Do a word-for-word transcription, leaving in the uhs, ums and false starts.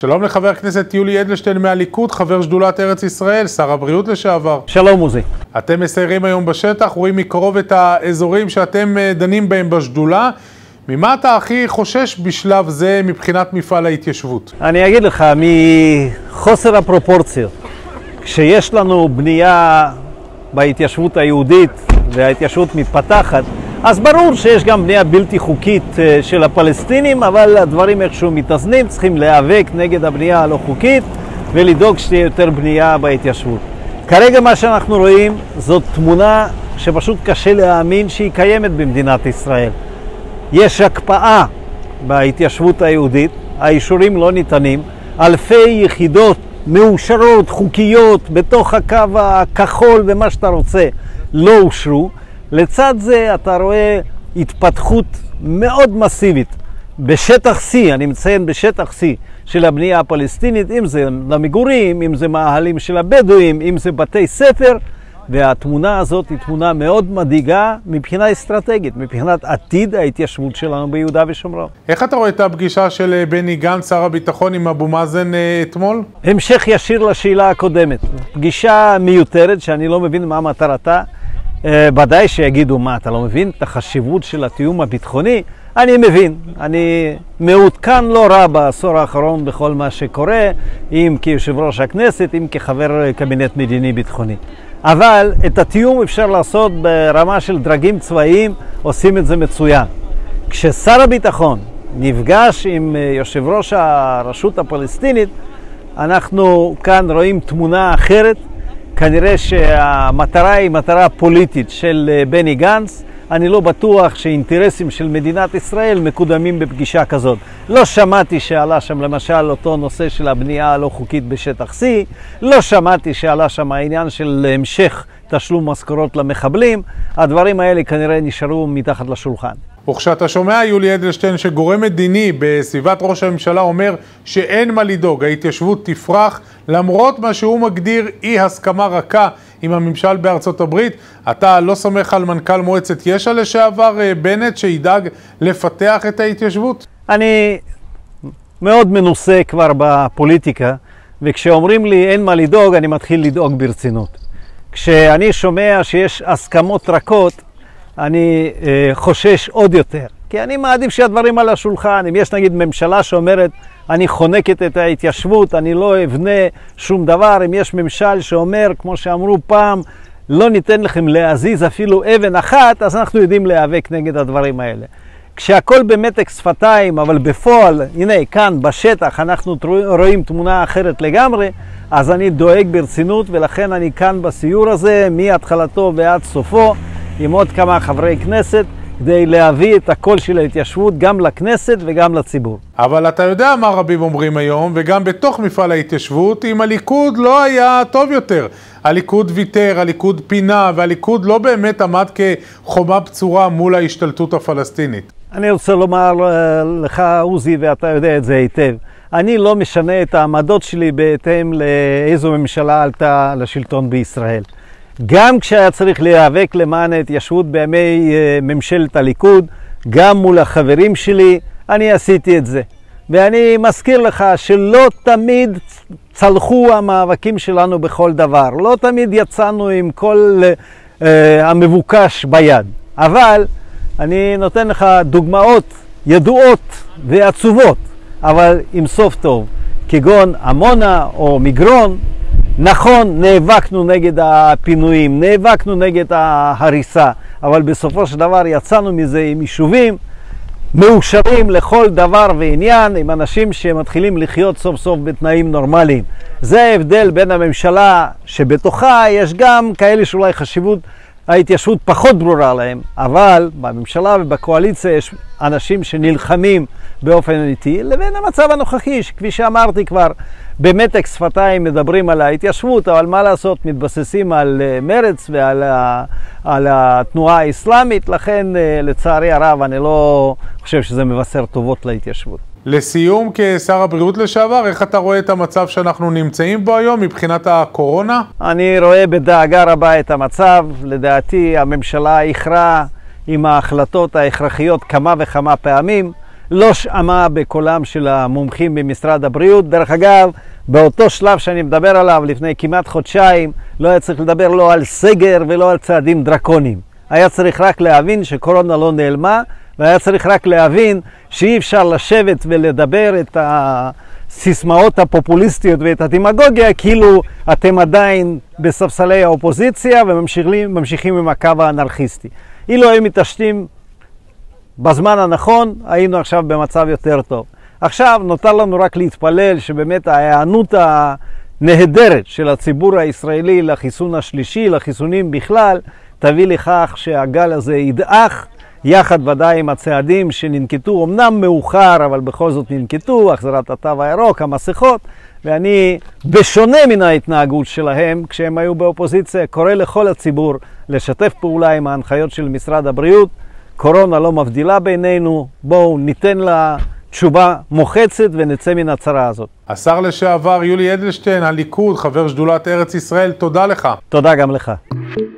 שלום לחבר הכנסת יולי אדלשטיין מהליכוד, חבר שדולת ארץ ישראל, שר הבריאות לשעבר. שלום עוזי. אתם מסיירים היום בשטח, רואים מקרוב את האזורים שאתם דנים בהם בשדולה. ממה אתה הכי חושש בשלב זה מבחינת מפעל ההתיישבות? אני אגיד לך, מחוסר הפרופורציות. כשיש לנו בנייה בהתיישבות היהודית וההתיישבות מתפתחת, אז ברור שיש גם בנייה בלתי חוקית של הפלסטינים, אבל הדברים איכשהו מתאזנים, צריכים להיאבק נגד הבנייה הלא חוקית ולדאוג שתהיה יותר בנייה בהתיישבות. כרגע מה שאנחנו רואים זאת תמונה שפשוט קשה להאמין שהיא קיימת במדינת ישראל. יש הקפאה בהתיישבות היהודית, האישורים לא ניתנים, אלפי יחידות מאושרות, חוקיות, בתוך הקו הכחול ומה שאתה רוצה, לא אושרו. לצד זה אתה רואה התפתחות מאוד מסיבית בשטח C, אני מציין בשטח C של הבנייה הפלסטינית, אם זה למגורים, אם זה מאהלים של הבדואים, אם זה בתי ספר, והתמונה הזאת היא תמונה מאוד מדאיגה מבחינה אסטרטגית, מבחינת עתיד ההתיישבות שלנו ביהודה ושומרון. איך אתה רואה את הפגישה של בני גנץ, שר הביטחון, עם אבו מאזן אתמול? המשך ישיר לשאלה הקודמת. פגישה מיותרת שאני לא מבין מה מטרתה. ודאי שיגידו, מה, אתה לא מבין את החשיבות של התיאום הביטחוני? אני מבין. אני מעודכן לא רע בעשור האחרון בכל מה שקורה, אם כיושב ראש הכנסת, אם כחבר קבינט מדיני ביטחוני. אבל את התיאום אפשר לעשות ברמה של דרגים צבאיים, עושים את זה מצוין. כששר הביטחון נפגש עם יושב ראש הרשות הפלסטינית, אנחנו כאן רואים תמונה אחרת. כנראה שהמטרה היא מטרה פוליטית של בני גנץ. אני לא בטוח שאינטרסים של מדינת ישראל מקודמים בפגישה כזאת. לא שמעתי שעלה שם למשל אותו נושא של הבנייה הלא חוקית בשטח C, לא שמעתי שעלה שם העניין של המשך תשלום משכורות למחבלים. הדברים האלה כנראה נשארו מתחת לשולחן. וכשאתה שומע, יולי אדלשטיין, שגורם מדיני בסביבת ראש הממשלה אומר שאין מה לדאוג, ההתיישבות תפרח, למרות מה שהוא מגדיר אי הסכמה רכה עם הממשל בארצות הברית, אתה לא סומך על מנכ"ל מועצת יש"ע לשעבר בנט שידאג לפתח את ההתיישבות? אני מאוד מנוסה כבר בפוליטיקה, וכשאומרים לי אין מה לדאוג, אני מתחיל לדאוג ברצינות. כשאני שומע שיש הסכמות רכות, אני אה, חושש עוד יותר, כי אני מעדיף שהדברים על השולחן. אם יש נגיד ממשלה שאומרת אני חונקת את ההתיישבות, אני לא אבנה שום דבר, אם יש ממשל שאומר, כמו שאמרו פעם, לא ניתן לכם להזיז אפילו אבן אחת, אז אנחנו יודעים להיאבק נגד הדברים האלה. כשהכל במתק שפתיים, אבל בפועל, הנה כאן בשטח אנחנו רואים תמונה אחרת לגמרי, אז אני דואג ברצינות, ולכן אני כאן בסיור הזה מהתחלתו ועד סופו עם עוד כמה חברי כנסת, כדי להביא את הקול של ההתיישבות גם לכנסת וגם לציבור. אבל אתה יודע מה רבים אומרים היום, וגם בתוך מפעל ההתיישבות, אם הליכוד לא היה טוב יותר. הליכוד ויתר, הליכוד פינה, והליכוד לא באמת עמד כחומה בצורה מול ההשתלטות הפלסטינית. אני רוצה לומר לך, עוזי, ואתה יודע את זה היטב, אני לא משנה את העמדות שלי בהתאם לאיזו ממשלה עלתה לשלטון בישראל. גם כשהיה צריך להיאבק למען ההתיישבות בימי ממשלת הליכוד, גם מול החברים שלי, אני עשיתי את זה. ואני מזכיר לך שלא תמיד צלחו המאבקים שלנו בכל דבר. לא תמיד יצאנו עם כל uh, המבוקש ביד. אבל אני נותן לך דוגמאות ידועות ועצובות, אבל עם סוף טוב. כגון עמונה או מגרון, נכון, נאבקנו נגד הפינויים, נאבקנו נגד ההריסה, אבל בסופו של דבר יצאנו מזה עם יישובים מאושרים לכל דבר ועניין, עם אנשים שמתחילים לחיות סוף סוף בתנאים נורמליים. זה ההבדל בין הממשלה שבתוכה יש גם כאלה שאולי חשיבות ההתיישבות פחות ברורה להם, אבל בממשלה ובקואליציה יש אנשים שנלחמים באופן אמיתי, לבין המצב הנוכחי, שכפי שאמרתי כבר, במתק שפתיים מדברים על ההתיישבות, אבל מה לעשות, מתבססים על מרץ ועל ה, על התנועה האסלאמית, לכן לצערי הרב אני לא חושב שזה מבשר טובות להתיישבות. לסיום, כשר הבריאות לשעבר, איך אתה רואה את המצב שאנחנו נמצאים בו היום מבחינת הקורונה? אני רואה בדאגה רבה את המצב. לדעתי הממשלה איחרה עם ההחלטות ההכרחיות כמה וכמה פעמים. לא שמע בקולם של המומחים במשרד הבריאות. דרך אגב, באותו שלב שאני מדבר עליו, לפני כמעט חודשיים, לא היה צריך לדבר לא על סגר ולא על צעדים דרקוניים. היה צריך רק להבין שקורונה לא נעלמה, והיה צריך רק להבין שאי אפשר לשבת ולדבר את הסיסמאות הפופוליסטיות ואת הדמגוגיה, כאילו אתם עדיין בספסלי האופוזיציה וממשיכים ממשיכים עם הקו האנרכיסטי. אילו היו מתעשתים בזמן הנכון, היינו עכשיו במצב יותר טוב. עכשיו נותר לנו רק להתפלל שבאמת ההיענות הנהדרת של הציבור הישראלי לחיסון השלישי, לחיסונים בכלל, תביא לכך שהגל הזה ידעך, יחד ודאי עם הצעדים שננקטו, אמנם מאוחר, אבל בכל זאת ננקטו, החזרת התו הירוק, המסכות, ואני, בשונה מן ההתנהגות שלהם, כשהם היו באופוזיציה, קורא לכל הציבור לשתף פעולה עם ההנחיות של משרד הבריאות. קורונה לא מבדילה בינינו, בואו ניתן לה תשובה מוחצת ונצא מן הצרה הזאת. השר לשעבר יולי אדלשטיין, הליכוד, חבר שדולת ארץ ישראל, תודה לך. תודה גם לך.